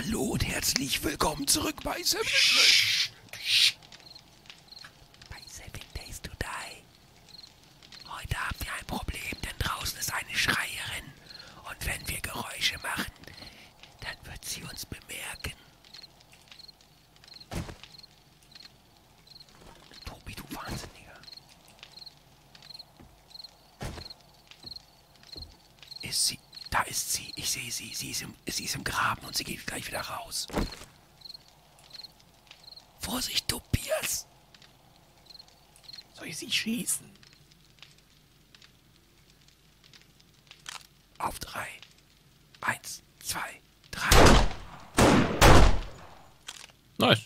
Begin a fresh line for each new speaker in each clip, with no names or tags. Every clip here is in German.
Hallo und herzlich willkommen zurück bei Seven Days to Die. Heute haben wir ein Problem, denn draußen ist eine Schreierin. Und wenn wir Geräusche machen, dann wird sie uns bemerken. Tobi, du Wahnsinniger. Ist sie? Da ist sie. Ich sehe sie. Sie ist im Graben und sie geht gleich wieder raus. Vorsicht, Tobias! Soll ich sie schießen? Auf 3. 1, 2, 3.
Nice.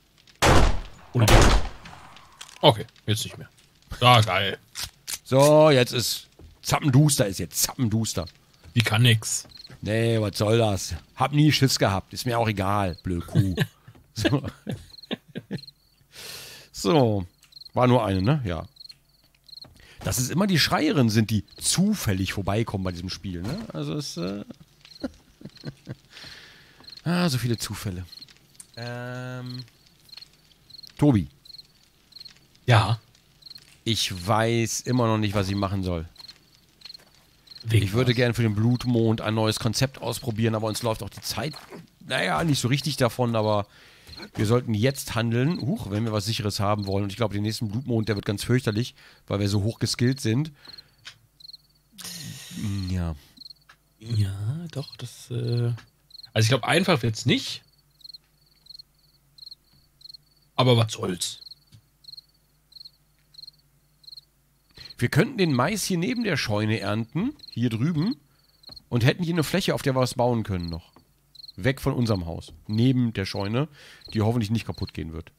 Okay, jetzt nicht mehr. Ah, geil.
So, jetzt ist Zappenduster ist jetzt. Zappenduster.
Die kann nix.
Nee, was soll das? Hab nie Schiss gehabt. Ist mir auch egal, blöd Kuh. So. So. War nur eine, ne? Ja. Das ist immer die Schreierinnen sind, die zufällig vorbeikommen bei diesem Spiel, ne? Also es so viele Zufälle. Tobi.
Ja.
Ich weiß immer noch nicht, was ich machen soll.
Wegen
Ich würde
was?
gerne für den Blutmond ein neues Konzept ausprobieren, aber uns läuft auch die Zeit, naja, nicht so richtig davon, aber wir sollten jetzt handeln, wenn wir was Sicheres haben wollen. Und ich glaube, den nächsten Blutmond, der wird ganz fürchterlich, weil wir so hoch geskillt sind. Ja.
Ja, doch, das, Also ich glaube, einfach wird's nicht. Aber was soll's?
Wir könnten den Mais hier neben der Scheune ernten, hier drüben, und hätten hier eine Fläche, auf der wir was bauen können noch. Weg von unserem Haus. Neben der Scheune, die hoffentlich nicht kaputt gehen wird.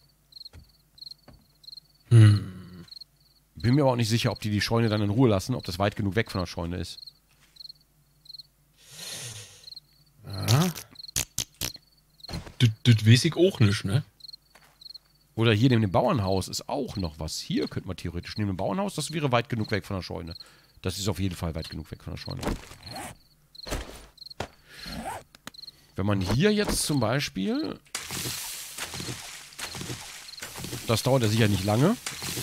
Bin mir aber auch nicht sicher, ob die Scheune dann in Ruhe lassen, ob das weit genug weg von der Scheune ist.
Ja. Das weiß ich auch nicht, ne?
Oder hier neben dem Bauernhaus ist auch noch was. Hier könnte man theoretisch neben dem Bauernhaus, das wäre weit genug weg von der Scheune. Das ist auf jeden Fall weit genug weg von der Scheune. Wenn man hier jetzt zum Beispiel... Das dauert ja sicher nicht lange.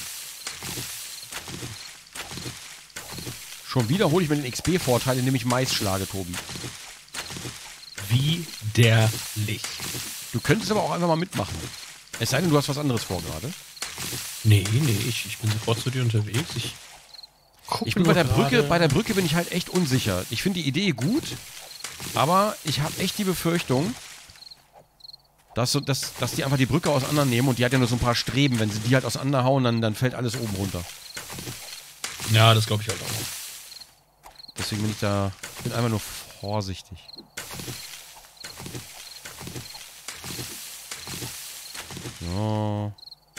Schon wieder hole ich mir den XP-Vorteil, indem ich Mais schlage, Tobi.
Widerlich.
Du könntest aber auch einfach mal mitmachen. Es sei denn, du hast was anderes vor gerade.
Nee, ich bin sofort zu dir unterwegs.
Ich bin bei der Brücke bin ich halt echt unsicher. Ich finde die Idee gut, aber ich habe echt die Befürchtung, dass die einfach die Brücke auseinandernehmen und die hat ja nur so ein paar Streben. Wenn sie die halt auseinanderhauen, dann fällt alles oben runter.
Ja, das glaube ich halt auch.
Deswegen bin ich einfach nur vorsichtig. So.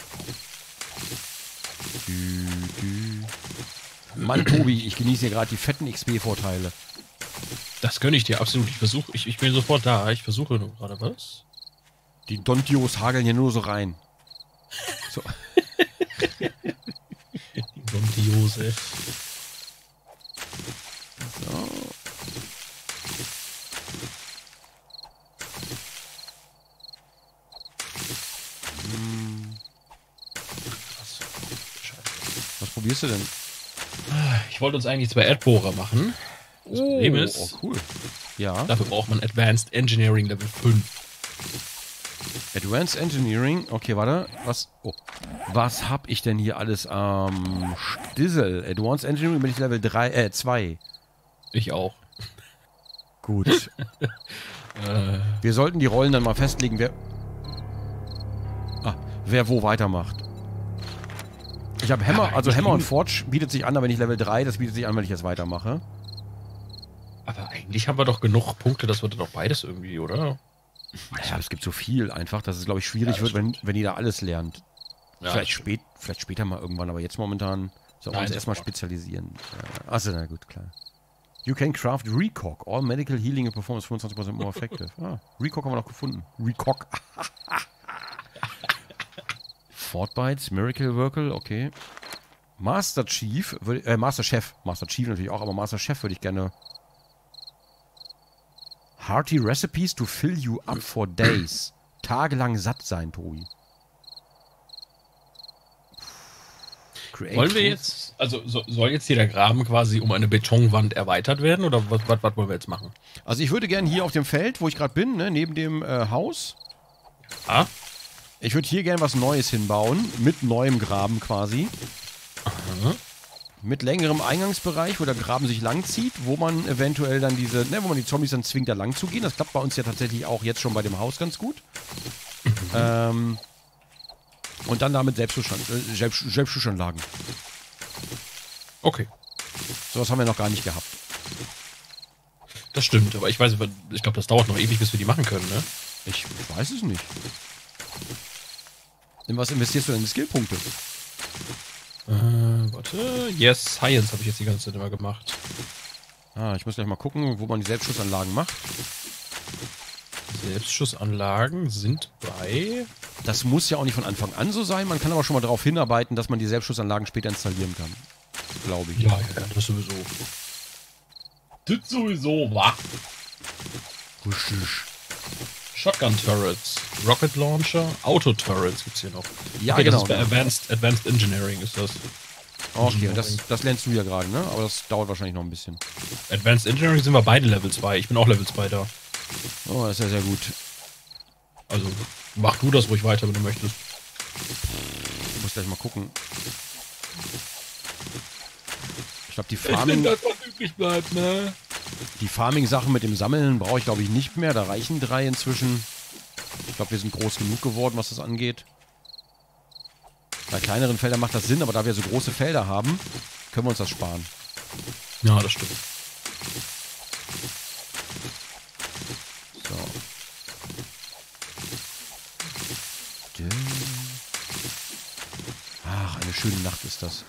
Mann, Tobi, ich genieße hier gerade die fetten XP-Vorteile.
Das gönne ich dir absolut. Ich bin sofort da. Ich versuche nur gerade was.
Die Dontios hageln hier nur so rein. So.
Die Dontiose.
So. Was probierst du denn?
Ich wollte uns eigentlich 2 Erdbohrer machen. Das Problem ist,
cool. Ja.
dafür braucht man Advanced Engineering Level 5.
Advanced Engineering. Okay, warte. Was hab ich denn hier alles am Stissel? Advanced Engineering bin ich Level 2.
Ich auch.
Gut. Wir sollten die Rollen dann mal festlegen, wer wo weitermacht. Ich habe Hammer,
Ja,
also Hammer und Forge bietet sich an, aber nicht Level 3. Das bietet sich an, wenn ich jetzt weitermache.
Aber eigentlich haben wir doch genug Punkte, dass wir dann doch beides irgendwie, oder?
Ja, es gibt so viel einfach, dass es, glaube ich, schwierig wird, wenn jeder alles lernt.
Ja,
Vielleicht später mal irgendwann, aber jetzt momentan sollten wir uns erstmal spezialisieren. Achso, na gut, klar. You can craft Recock. All medical healing and performance 25% more effective. Recock haben wir noch gefunden. Recock. Fortbites, Miracle Workle, okay. Master Chief, Master Chef. Master Chief natürlich auch, aber Master Chef würde ich gerne Hearty recipes to fill you up for days. Tagelang satt sein, Tobi.
Wollen wir jetzt, also soll jetzt hier der Graben quasi um eine Betonwand erweitert werden oder was wollen wir jetzt machen?
Also ich würde gerne hier auf dem Feld, wo ich gerade bin, ne, neben dem Haus, ich würde hier gerne was Neues hinbauen, mit neuem Graben quasi.
Aha.
Mit längerem Eingangsbereich, wo der Graben sich lang zieht, wo man eventuell dann wo man die Zombies dann zwingt, da lang zu gehen. Das klappt bei uns ja tatsächlich auch jetzt schon bei dem Haus ganz gut. Und dann damit Selbstschussanlagen.
Okay.
Sowas haben wir noch gar nicht gehabt.
Das stimmt, aber ich glaube, das dauert noch ewig, bis wir die machen können, ne?
Ich weiß es nicht. In was investierst du denn in Skillpunkte?
Warte. Yes, Science habe ich jetzt die ganze Zeit immer gemacht.
Ich muss gleich mal gucken, wo man die Selbstschussanlagen macht.
Selbstschussanlagen sind bei...
Das muss ja auch nicht von Anfang an so sein. Man kann aber schon mal darauf hinarbeiten, dass man die Selbstschussanlagen später installieren kann. Glaube ich.
Ja, das sowieso. Das sowieso, wa?
Richtig.
Shotgun Turrets, Rocket Launcher, Auto Turrets gibt's hier noch.
Ja,
okay,
genau.
Das ist bei Advanced Engineering ist das.
Okay, das lernst du ja gerade, ne? Aber das dauert wahrscheinlich noch ein bisschen.
Advanced Engineering sind wir beide Level 2. Ich bin auch Level 2 da.
Oh, das ist ja sehr gut.
Also, mach du das ruhig weiter, wenn du möchtest.
Ich muss gleich mal gucken. Ich glaube, die Farming...
das, was übrig bleibt, ne?
Die Farming-Sachen mit dem Sammeln brauche ich, glaube ich, nicht mehr. Da reichen 3 inzwischen. Ich glaube, wir sind groß genug geworden, was das angeht. Bei kleineren Feldern macht das Sinn, aber da wir so große Felder haben, können wir uns das sparen.
Ja, das stimmt.
So. Ach, eine schöne Nacht ist das.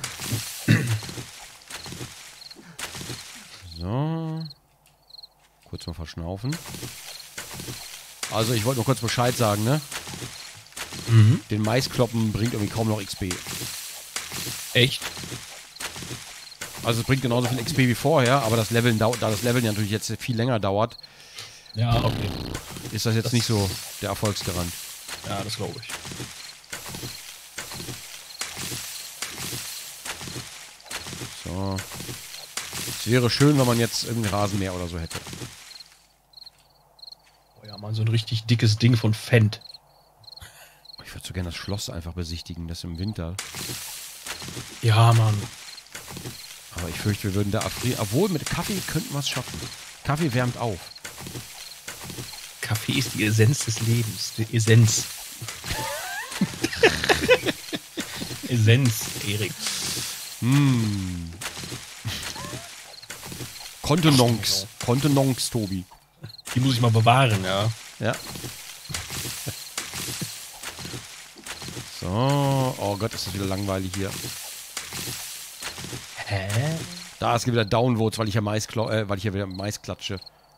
So. Kurz mal verschnaufen. Also, ich wollte nur kurz Bescheid sagen, ne? Den Maiskloppen bringt irgendwie kaum noch XP.
Echt?
Also, es bringt genauso viel XP wie vorher, aber das Leveln da das Leveln ja natürlich jetzt viel länger dauert,
Ja, okay.
ist das jetzt nicht so der Erfolgsgarant.
Ja, das glaube ich.
So. Es wäre schön, wenn man jetzt irgendwie Rasenmäher oder so hätte.
Oh ja, mal so ein richtig dickes Ding von Fendt.
Ich würde so gerne das Schloss einfach besichtigen, das im Winter.
Ja, Mann.
Aber ich fürchte, wir würden da erfrieren. Obwohl, mit Kaffee könnten wir es schaffen. Kaffee wärmt auf.
Kaffee ist die Essenz des Lebens. Die Essenz. Essenz, Erik.
Kontenance. Kontenance, Tobi.
Die muss ich mal bewahren, ja.
Ja. So. Oh Gott, ist das wieder langweilig hier.
Hä?
Da, es gibt wieder Downvotes, weil ich hier wieder Mais klatsche.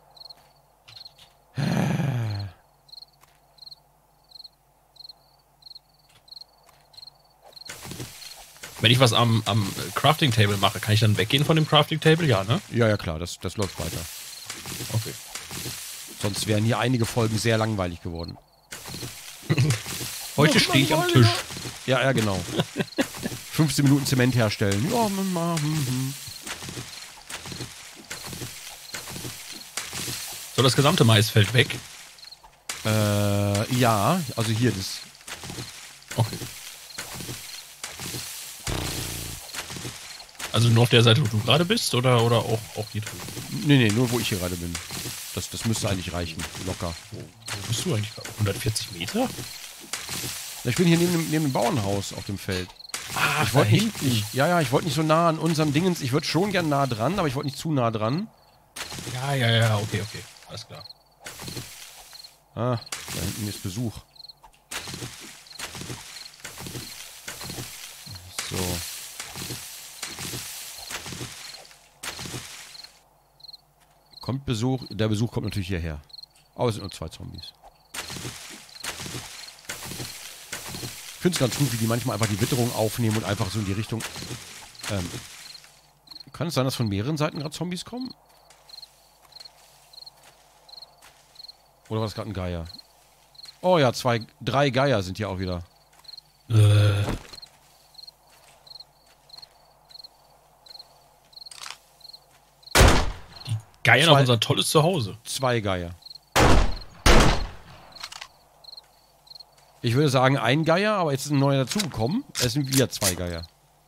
Wenn ich was am Crafting Table mache, kann ich dann weggehen von dem Crafting Table? Ja, ne?
Ja, ja, klar, das läuft weiter.
Okay.
Sonst wären hier einige Folgen sehr langweilig geworden.
Heute stehe ich am Tisch.
Ja, ja, genau. 15 Minuten Zement herstellen. Ja,
Soll das gesamte Maisfeld weg?
ja, also hier das.
Okay. Also nur auf der Seite, wo du gerade bist, oder auch hier drüben?
Nee, nur wo ich hier gerade bin. Das müsste eigentlich reichen. Locker.
Wo bist du eigentlich? 140 Meter?
Ich bin hier neben dem Bauernhaus auf dem Feld.
Ah,
Ich wollte nicht. Ja, ich wollte nicht so nah an unserem Dingens. Ich würde schon gern nah dran, aber ich wollte nicht zu nah dran.
Ja, okay. Alles klar.
Ah, da hinten ist Besuch. So. Kommt Besuch? Der Besuch kommt natürlich hierher. Aber es sind nur 2 Zombies. Ich finde es ganz gut, wie die manchmal einfach die Witterung aufnehmen und einfach so in die Richtung... kann es sein, dass von mehreren Seiten gerade Zombies kommen? Oder war das gerade ein Geier? Oh ja, 3 Geier sind hier auch wieder.
Geiern auf unser tolles Zuhause.
2 Geier. Ich würde sagen, ein Geier, aber jetzt ist ein neuer dazugekommen. Es sind wieder 2 Geier.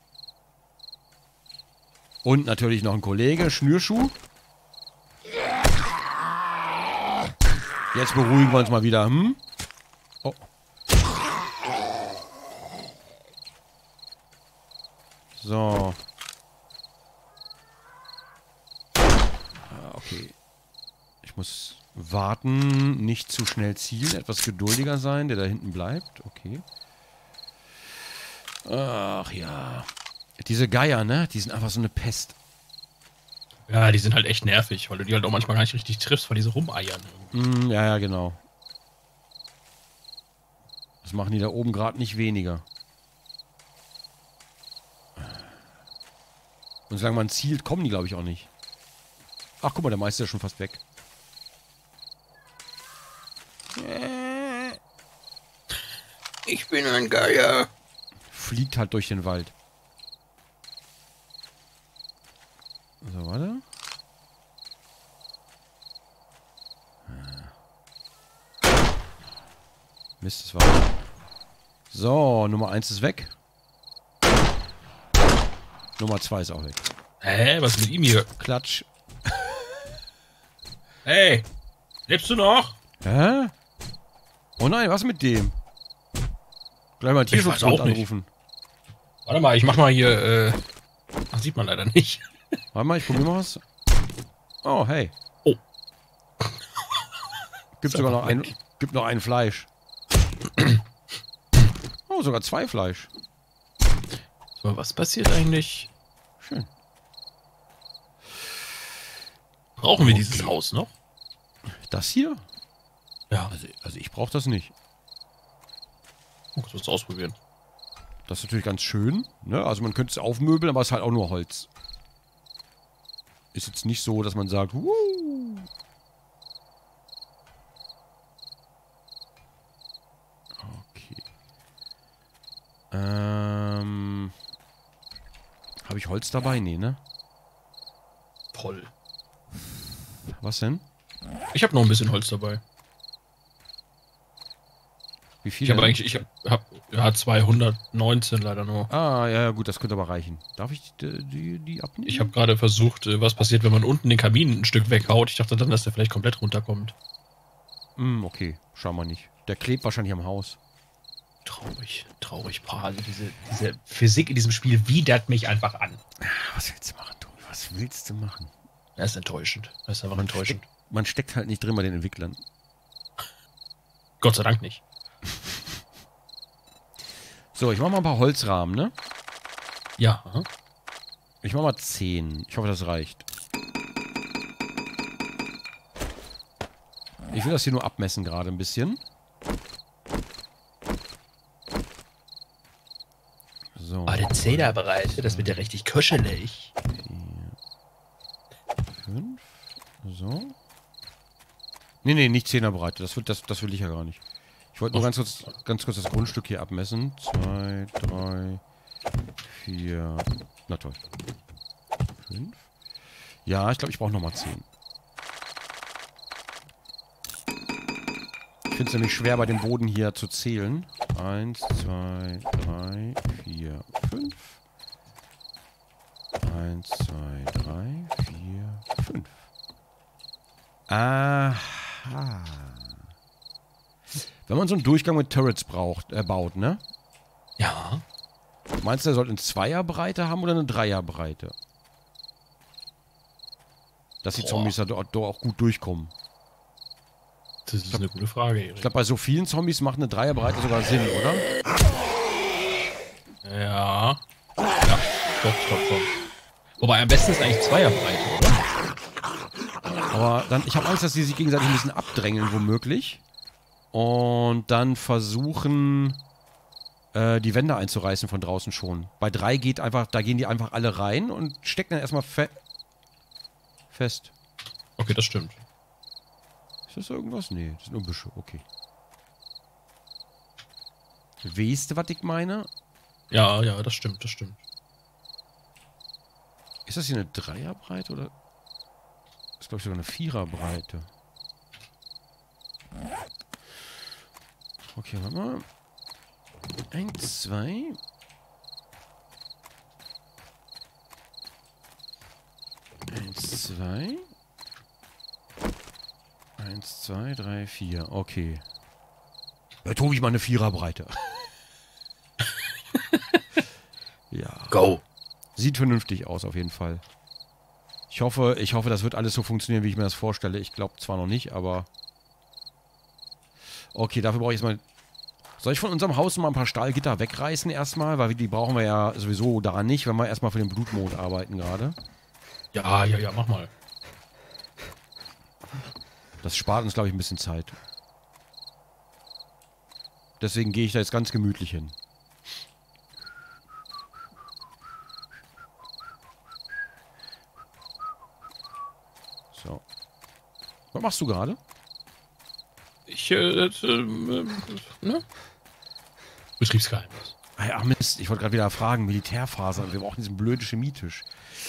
Und natürlich noch ein Kollege, Schnürschuh. Jetzt beruhigen wir uns mal wieder. Hm? Oh. So. Okay. Ich muss warten, nicht zu schnell zielen, etwas geduldiger sein, der da hinten bleibt. Okay. Ach ja. Diese Geier, ne? Die sind einfach so eine Pest.
Ja, die sind halt echt nervig, weil du die halt auch manchmal gar nicht richtig triffst, weil die so rumeiern.
Ja, ja, genau. Das machen die da oben gerade nicht weniger. Und solange man zielt, kommen die, glaube ich, auch nicht. Ach, guck mal, der Meister ist schon fast weg.
Ich bin ein Geier.
Fliegt halt durch den Wald. So, warte. Mist, das war... So, Nummer 1 ist weg. Nummer 2 ist auch weg.
Hä, was ist mit ihm hier?
Klatsch.
Hey, lebst du noch?
Hä? Oh nein, was mit dem? Gleich mal Tierschutzbund anrufen.
Warte mal, ich mach mal hier, Ach, sieht man leider nicht.
Warte mal, ich probiere mal was. Oh, hey.
Oh.
Gibt sogar noch ein... Gibt noch ein Fleisch. Oh, sogar 2 Fleisch.
So, was passiert eigentlich?
Schön.
Brauchen wir dieses Haus noch?
Das hier?
Ja.
Also ich brauche das nicht.
Oh, das wirst du ausprobieren.
Das ist natürlich ganz schön. Ne? Also man könnte es aufmöbeln, aber es ist halt auch nur Holz. Ist jetzt nicht so, dass man sagt, Okay. Habe ich Holz dabei? Nee, ne?
Toll.
Was denn?
Ich habe noch ein bisschen Holz dabei.
Wie viel?
Ich habe ja 219 leider nur.
Ah, ja, gut, das könnte aber reichen. Darf ich die abnehmen?
Ich habe gerade versucht, was passiert, wenn man unten den Kamin ein Stück weghaut. Ich dachte dann, dass der vielleicht komplett runterkommt.
Okay, schau mal nicht. Der klebt wahrscheinlich am Haus.
Traurig, Paar. Also diese Physik in diesem Spiel widert mich einfach an.
Was willst du machen, Tobi? Was willst du machen?
Das ist enttäuschend. Das ist einfach enttäuschend.
Man steckt halt nicht drin bei den Entwicklern.
Gott sei Dank nicht.
So, ich mach mal ein paar Holzrahmen, ne?
Ja.
Ich mach mal 10. Ich hoffe, das reicht. Ich will das hier nur abmessen gerade ein bisschen. So.
Oh, der Zederbreite, das wird ja richtig kuschelig.
4, 5. So. Nee, nicht 10er Breite. Das will ich ja gar nicht. Ich wollte nur ganz kurz das Grundstück hier abmessen. 2, 3, 4. Na toll. 5. Ja, ich glaube, ich brauche nochmal 10. Ich finde es nämlich schwer, bei dem Boden hier zu zählen. 1, 2, 3, 4, 5. 1, 2, 3, 4, 5. Aha. Wenn man so einen Durchgang mit Turrets baut, ne?
Ja.
Meinst du, der sollte eine Zweierbreite haben oder eine Dreierbreite? Dass die Zombies da dort auch gut durchkommen.
Das ist eine gute Frage, Erik.
Ich glaube, bei so vielen Zombies macht eine Dreierbreite sogar Sinn, oder?
Ja. Ja, doch. Wobei am besten ist eigentlich Zweierbreite, oder?
Aber dann, ich habe Angst, dass die sich gegenseitig ein bisschen abdrängeln, womöglich. Und dann versuchen, die Wände einzureißen von draußen schon. Bei 3 geht einfach, da gehen die einfach alle rein und stecken dann erstmal fest.
Okay, das stimmt.
das irgendwas? Nee, das sind nur Büsche. Okay. Weißt du, was ich meine?
Ja, ja, das stimmt, das stimmt.
Ist das hier eine Dreierbreite oder? Das ist, glaube ich, sogar eine Viererbreite. Okay, warte mal. 1, 2. Eins, zwei. 1, 2, 3, 4. Okay. Ja, Tobi, ich mal eine Viererbreite. Ja.
Go.
Sieht vernünftig aus, auf jeden Fall. Ich hoffe, das wird alles so funktionieren, wie ich mir das vorstelle. Ich glaube zwar noch nicht, aber... Okay, dafür brauche ich erstmal... Soll ich von unserem Haus mal ein paar Stahlgitter wegreißen erstmal? Weil die brauchen wir ja sowieso daran nicht, wenn wir erstmal für den Blutmond arbeiten gerade.
Ja, ja, ja, mach mal.
Das spart uns, glaube ich, ein bisschen Zeit. Deswegen gehe ich da jetzt ganz gemütlich hin. So. Was machst du gerade?
Ne? Betriebsgeheimnis.
Ach Mist, ich wollte gerade wieder fragen, Militärfaser. Wir brauchen diesen blöden Chemietisch.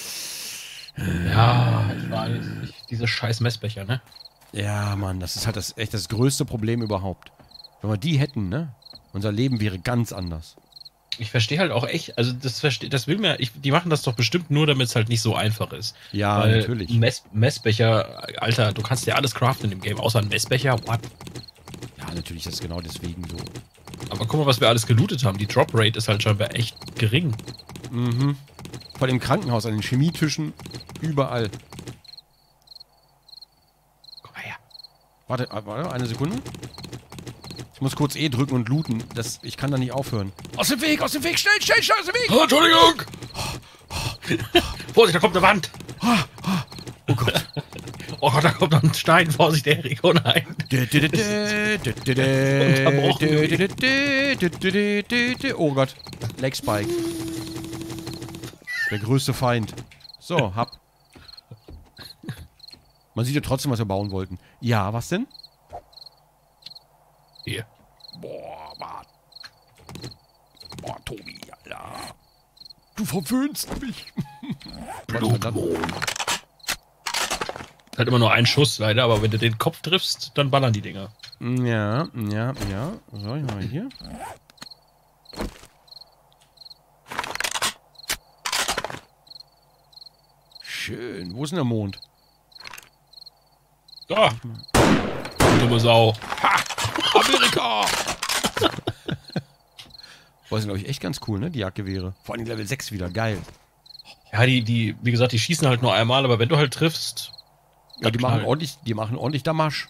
Ja, ich weiß. Diese scheiß Messbecher, ne?
Ja, Mann, das ist halt echt das größte Problem überhaupt. Wenn wir die hätten, ne? Unser Leben wäre ganz anders.
Ich verstehe halt auch echt, also das will mir, die machen das doch bestimmt nur, damit es halt nicht so einfach ist.
Ja,
weil
natürlich.
Messbecher, Alter, du kannst ja alles craften in dem Game, außer ein Messbecher, what?
Ja, natürlich, das ist genau deswegen so.
Aber guck mal, was wir alles gelootet haben. Die Drop Rate ist halt scheinbar echt gering.
Mhm. Vor dem Krankenhaus, an den Chemietischen, überall.
Komm mal her.
Warte, eine Sekunde. Ich muss kurz E drücken und looten. Ich kann da nicht aufhören. Aus dem Weg, aus dem Weg, schnell, schnell, schnell, aus dem Weg!
Oh, Entschuldigung! Vorsicht, da kommt eine Wand!
Oh Gott.
Oh Gott, da kommt noch ein Stein. Vorsicht, Erik, oh nein.
Oh Gott. Leg Spike. Der größte Feind. So, hab. Man sieht ja trotzdem, was wir bauen wollten. Ja, was denn?
Hier.
Boah, Mann. Boah, Tobi, Alter. Du verwöhnst mich.
Halt immer nur ein Schuss, leider, aber wenn du den Kopf triffst, dann ballern die Dinger.
Ja, ja, ja. So, ich mal hier. Schön. Wo ist denn der Mond?
Da! Dumme Sau.
Ha! Amerika! Boah, sind, glaube ich, echt ganz cool, ne? Die Jagdgewehre. Vor allem Level 6 wieder. Geil.
Ja, wie gesagt, die schießen halt nur einmal, aber wenn du halt triffst.
Ja, die machen ordentlich Damasch.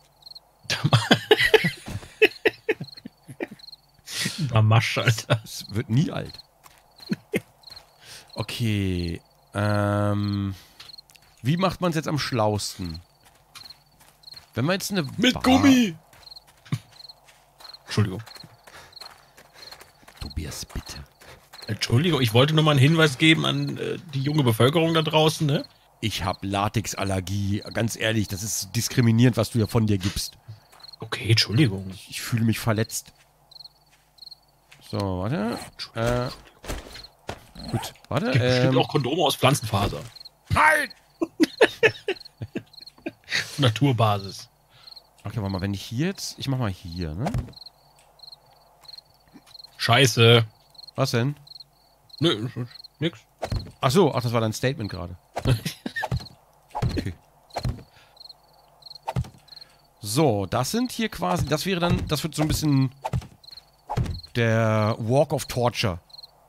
Damasch, Alter.
Es wird nie alt. Okay. Wie macht man es jetzt am schlausten? Wenn man jetzt eine
Mit Gummi! Entschuldigung.
Tobias, bitte.
Entschuldigung, ich wollte nur mal einen Hinweis geben an die junge Bevölkerung da draußen, ne?
Ich habe Latexallergie. Ganz ehrlich, das ist diskriminierend, was du ja von dir gibst.
Okay, Entschuldigung.
Ich fühle mich verletzt. So, warte. Gut, warte.
Gibt bestimmt auch Kondome aus Pflanzenfaser.
Nein!
Naturbasis.
Okay, warte mal, wenn ich hier jetzt... Ich mach mal hier, ne?
Scheiße.
Was denn?
Nö, nix.
Ach so, das war dein Statement gerade. Okay. So, das sind hier quasi... Das wird so ein bisschen... Der Walk of Torture.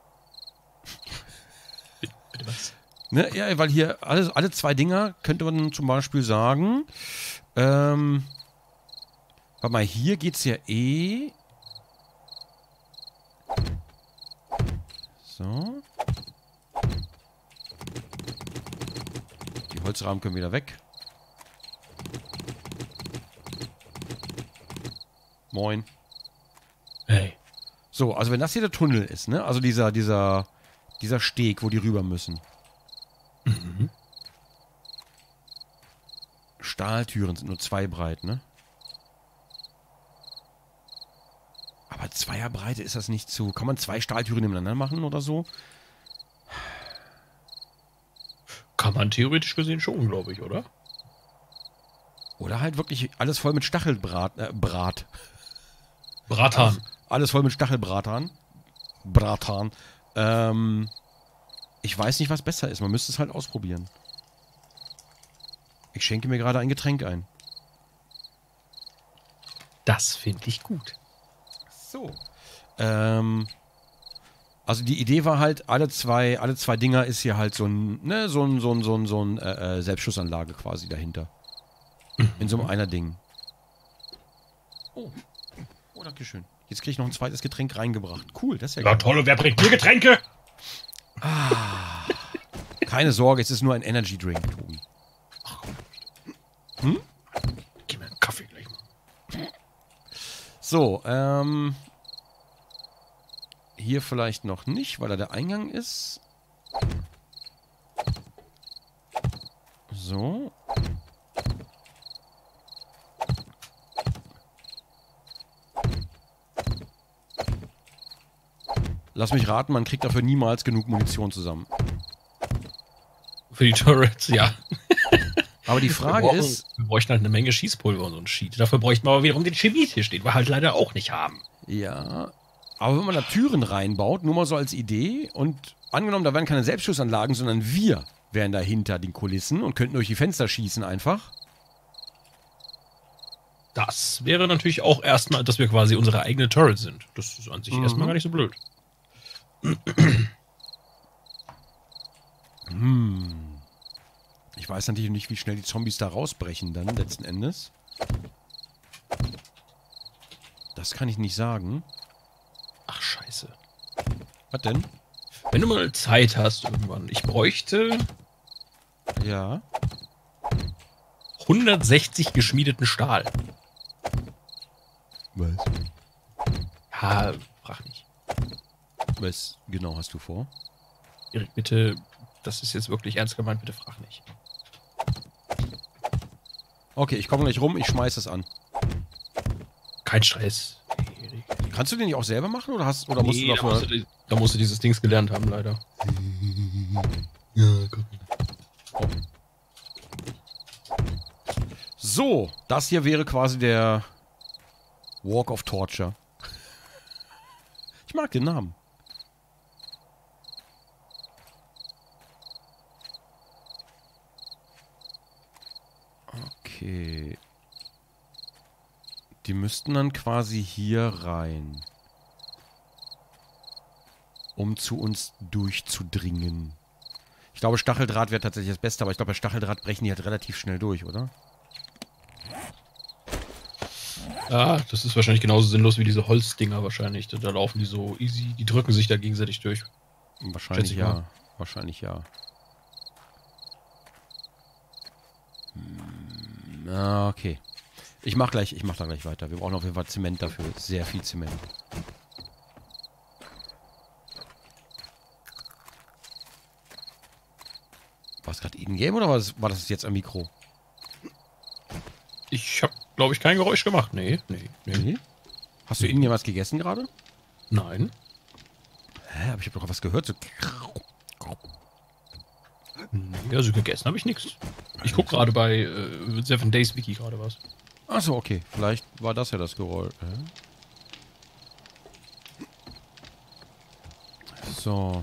Bitte was?
Ne? Ja, weil hier alle zwei Dinger könnte man zum Beispiel sagen... warte mal, hier geht's ja eh... So. Die Holzrahmen können wieder weg. Moin.
Hey.
So, also wenn das hier der Tunnel ist, ne? Also dieser Steg, wo die rüber müssen.
Mhm.
Stahltüren sind nur 2 breit, ne? Aber Zweierbreite ist das nicht zu... Kann man 2 Stahltüren nebeneinander machen oder so?
Kann man theoretisch gesehen schon, glaube ich, oder?
Oder halt wirklich alles voll mit Stachelbrat.
Bratan.
Alles voll mit Stachelbratan. Bratan. Ich weiß nicht, was besser ist. Man müsste es halt ausprobieren. Ich schenke mir gerade ein Getränk ein.
Das finde ich gut.
So. Also die Idee war halt, alle zwei Dinger ist hier halt so ein Selbstschussanlage quasi dahinter. In so einem einer Ding. Oh, danke schön. Jetzt kriege ich noch ein zweites Getränk reingebracht. Cool, das ist ja
Ja,
geil.
toll, und wer bringt mir Getränke?
Keine Sorge, es ist nur ein Energy Drink, Tobi.
Ach komm. Gib mir einen Kaffee gleich mal.
So, hier vielleicht noch nicht, weil da der Eingang ist. So. Lass mich raten, man kriegt dafür niemals genug Munition zusammen.
Für die Turrets, ja.
Aber die Frage ist...
Wir bräuchten halt eine Menge Schießpulver und so ein Sheet. Dafür bräuchten wir aber wiederum den Chemie-Tisch, den wir halt leider auch nicht haben.
Ja, aber wenn man da Türen reinbaut, nur mal so als Idee, und angenommen, da wären keine Selbstschussanlagen, sondern wir wären da hinter den Kulissen und könnten durch die Fenster schießen einfach.
Das wäre natürlich auch erstmal, dass wir quasi unsere eigene Turret sind. Das ist an sich erstmal gar nicht so blöd.
Ich weiß natürlich nicht, wie schnell die Zombies da rausbrechen dann, letzten Endes. Das kann ich nicht sagen.
Ach, scheiße.
Was denn?
Wenn du mal Zeit hast irgendwann, ich bräuchte
Ja.
160 geschmiedeten Stahl.
Was?
Ja, frag nicht.
Was genau hast du vor?
Erik, bitte, das ist jetzt wirklich ernst gemeint, bitte frag nicht.
Okay, ich komme gleich rum, ich schmeiß es an.
Kein Stress. Erik.
Kannst du den nicht auch selber machen oder musst du dafür...
Da musst du dieses Dings gelernt haben, leider.
Ja, guck mal. So, das hier wäre quasi der Walk of Torture. Ich mag den Namen. Okay. Die müssten dann quasi hier rein. Um zu uns durchzudringen. Ich glaube, Stacheldraht wäre tatsächlich das Beste, aber ich glaube, bei Stacheldraht brechen die halt relativ schnell durch, oder?
Ja, das ist wahrscheinlich genauso sinnlos wie diese Holzdinger wahrscheinlich. Da laufen die so easy, die drücken sich da gegenseitig durch.
Wahrscheinlich ja. Wahrscheinlich ja. Okay. Ich mach da gleich weiter. Wir brauchen auf jeden Fall Zement dafür. Sehr viel Zement. War es gerade in-game oder war das jetzt am Mikro?
Ich habe, glaube ich, kein Geräusch gemacht. Nee.
Hast du in-game was gegessen gerade?
Nein.
Hä? Aber ich habe doch was gehört. So.
Nee, also gegessen habe ich nichts. Ich gucke gerade bei 7 Days Wiki gerade was.
Achso, okay. Vielleicht war das ja das Geräusch. So.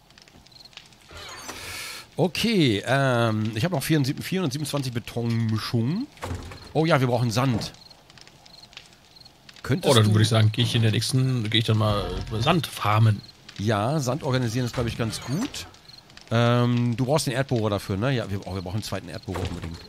Okay, ich habe noch 427 Betonmischungen. Oh ja, wir brauchen Sand. Könntest
Dann
du...
würde ich sagen, gehe ich dann mal Sand farmen.
Ja, Sand organisieren ist, glaube ich, ganz gut. Du brauchst den Erdbohrer dafür, ne? Ja, wir brauchen einen zweiten Erdbohrer unbedingt.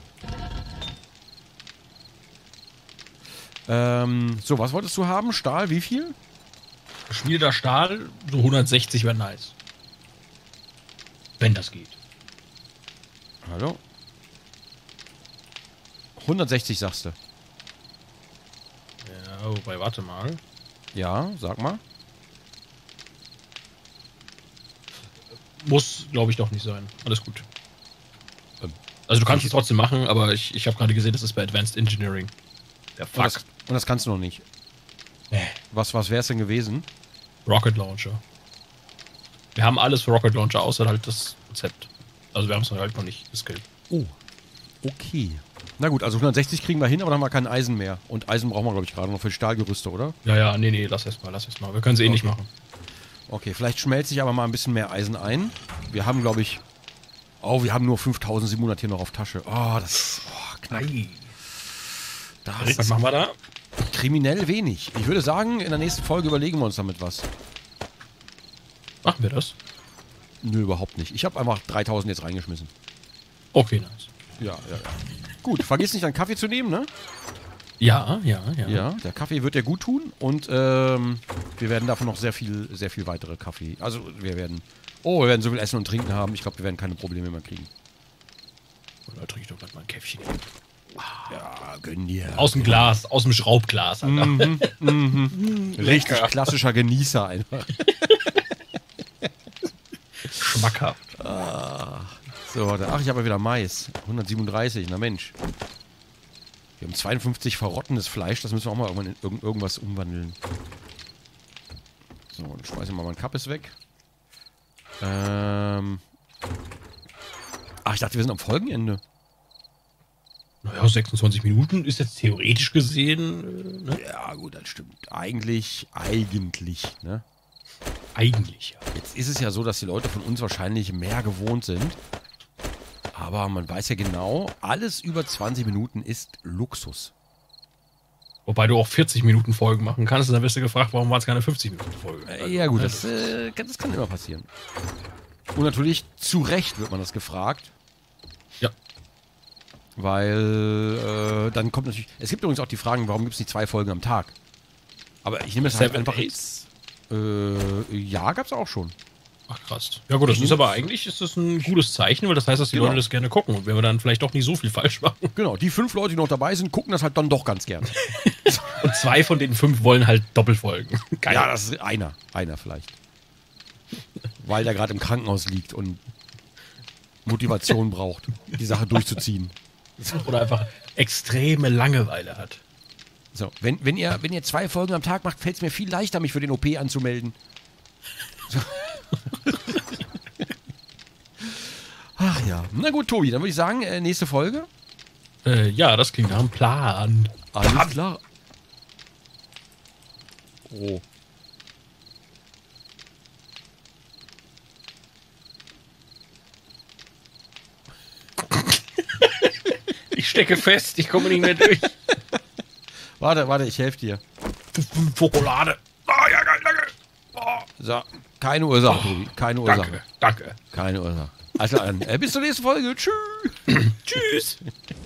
So, was wolltest du haben? Stahl, wie viel?
Geschmiedeter Stahl, so 160 wäre nice. Wenn das geht.
Hallo? 160 sagst du.
Ja, wobei, warte mal.
Ja, sag mal.
Muss, glaube ich, doch nicht sein. Alles gut. Also du kannst es trotzdem machen, aber ich habe gerade gesehen, das ist bei Advanced Engineering. Der Fuck.
Und das kannst du noch nicht.
Nee.
Was wäre es denn gewesen?
Rocket Launcher. Wir haben alles für Rocket Launcher, außer halt das Rezept. Also wir haben es halt noch nicht geskillt.
Oh, okay. Na gut, also 160 kriegen wir hin, aber dann haben wir kein Eisen mehr. Und Eisen brauchen wir, glaube ich, gerade noch für Stahlgerüste, oder?
Ja, nee, lass erst mal. Wir können es nicht machen.
Okay, vielleicht schmelze ich aber mal ein bisschen mehr Eisen ein. Wir haben, glaube ich... Oh, wir haben nur 5700 hier noch auf Tasche. Oh, das ist... Oh, knapp.
Was machen wir da?
Kriminell wenig. Ich würde sagen, in der nächsten Folge überlegen wir uns damit was.
Machen wir das?
Nö, überhaupt nicht. Ich habe einfach 3000 jetzt reingeschmissen.
Okay, nice.
Ja. Gut, vergiss nicht, deinen Kaffee zu nehmen, ne?
Ja.
Ja, der Kaffee wird dir gut tun und wir werden davon noch sehr viel weitere Kaffee. Also wir werden so viel Essen und Trinken haben. Ich glaube, wir werden keine Probleme mehr kriegen.
Oder trinke ich doch gerade mal ein Käffchen.
Ja, gönn dir.
Aus dem Glas, aus dem Schraubglas. Alter.
Richtig klassischer Genießer einfach.
Schmackhaft.
So, ich habe wieder Mais. 137, na Mensch. Wir haben 52 verrottendes Fleisch, das müssen wir auch mal irgendwann in irgendwas umwandeln. So, dann schmeißen wir mal mein Kappes weg. Ich dachte, wir sind am Folgenende.
Naja, 26 Minuten ist jetzt theoretisch gesehen, ne?
Ja, gut, das stimmt. Eigentlich, ne?
Eigentlich, ja.
Jetzt ist es ja so, dass die Leute von uns wahrscheinlich mehr gewohnt sind. Aber man weiß ja genau, alles über 20 Minuten ist Luxus.
Wobei du auch 40 Minuten Folgen machen kannst, und dann wirst du gefragt, warum war es keine 50 Minuten Folge?
Ja gut, das kann immer passieren. Und natürlich, zu Recht wird man das gefragt.
Ja.
Weil dann kommt natürlich... Es gibt übrigens auch die Fragen, warum gibt es nicht 2 Folgen am Tag? Aber ich nehme es halt einfach... Ja, gab es auch schon.
Ach krass. Ja gut, das ist aber eigentlich ist das ein gutes Zeichen, weil das heißt, dass die Leute das gerne gucken. Und wenn wir dann vielleicht doch nicht so viel falsch machen.
Genau, die 5 Leute, die noch dabei sind, gucken das halt dann doch ganz gerne.
Und 2 von den 5 wollen halt Doppelfolgen.
Geil. Ja, das ist einer vielleicht. Weil der gerade im Krankenhaus liegt und Motivation braucht, die Sache durchzuziehen.
Oder einfach extreme Langeweile hat.
So, wenn ihr 2 Folgen am Tag macht, fällt es mir viel leichter, mich für den OP anzumelden. So. Ach ja. Na gut, Tobi, dann würde ich sagen, nächste Folge.
Ja, das klingt nach einem Plan.
Alles klar. Oh.
Ich stecke fest, ich komme nicht mehr durch.
Warte, ich helfe dir.
Schokolade. Ja, geil, danke.
So, keine Ursache, Tobi. Keine Ursache.
Danke.
Keine Ursache. Also, bis zur nächsten Folge. Tschüss.
Tschüss.